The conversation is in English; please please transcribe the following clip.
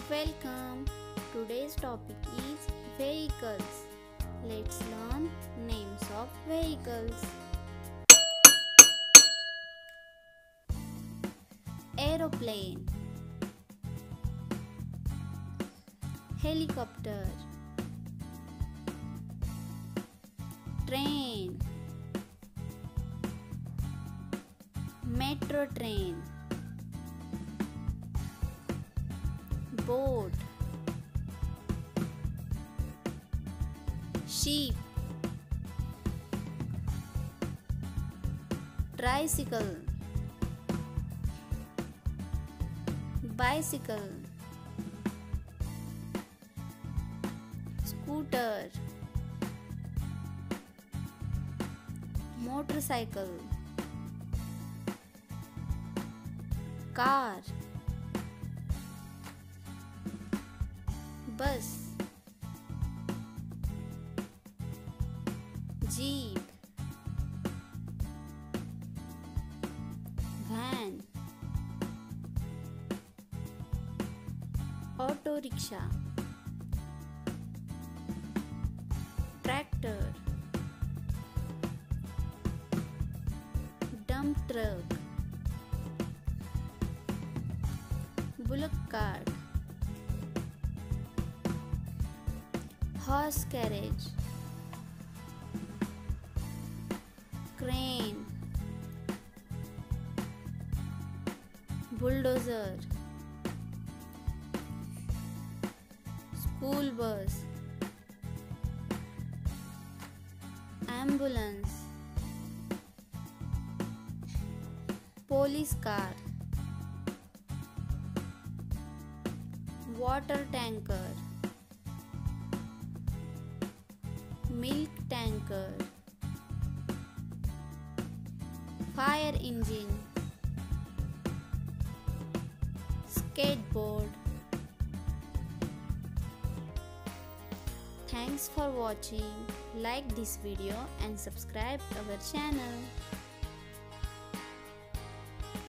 Welcome. Today's topic is vehicles. Let's learn names of vehicles. Aeroplane, helicopter, train, metro train, boat, sheep, tricycle, bicycle, scooter, motorcycle, car, bus, jeep, van, auto rickshaw, tractor, dump truck, bullock cart, horse carriage, crane, bulldozer, school bus, ambulance, police car, water tanker, milk tanker, fire engine, skateboard. Thanks for watching. Like this video and subscribe our channel.